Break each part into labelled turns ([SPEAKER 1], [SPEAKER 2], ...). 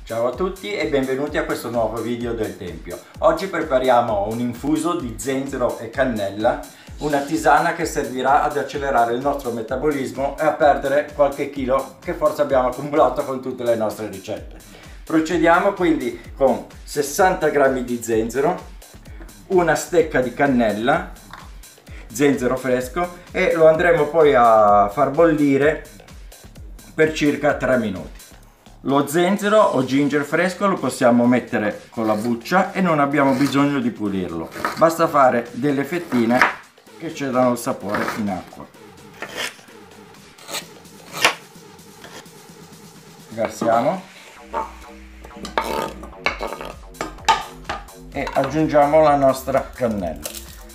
[SPEAKER 1] Ciao a tutti e benvenuti a questo nuovo video del Tempio. Oggi prepariamo un infuso di zenzero e cannella, una tisana che servirà ad accelerare il nostro metabolismo e a perdere qualche chilo che forse abbiamo accumulato con tutte le nostre ricette. Procediamo quindi con 60 g di zenzero, una stecca di cannella, zenzero fresco, e lo andremo poi a far bollire per circa 3 minuti. Lo zenzero o ginger fresco lo possiamo mettere con la buccia e non abbiamo bisogno di pulirlo, basta fare delle fettine che ci danno il sapore in acqua. Versiamo e aggiungiamo la nostra cannella.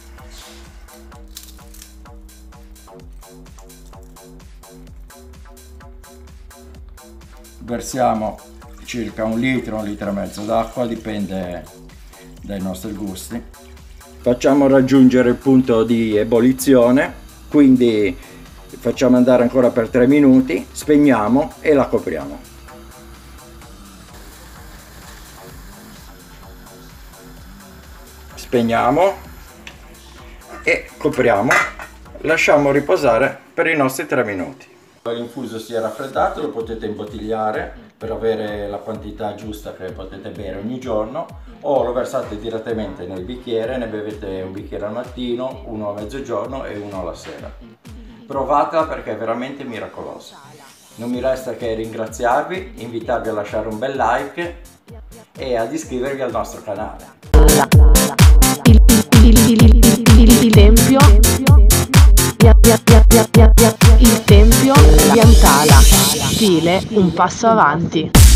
[SPEAKER 1] Versiamo circa un litro e mezzo d'acqua, dipende dai nostri gusti. Facciamo raggiungere il punto di ebollizione, quindi facciamo andare ancora per 3 minuti, spegniamo e la copriamo. Spegniamo e copriamo, lasciamo riposare per i nostri 3 minuti. L'infuso si è raffreddato, lo potete imbottigliare per avere la quantità giusta che potete bere ogni giorno, o lo versate direttamente nel bicchiere, ne bevete un bicchiere al mattino, uno a mezzogiorno e uno alla sera. Provatela perché è veramente miracolosa. Non mi resta che ringraziarvi, invitarvi a lasciare un bel like e ad iscrivervi al nostro canale.
[SPEAKER 2] Il Tempio. Il Tempio di Antala, stile un passo avanti.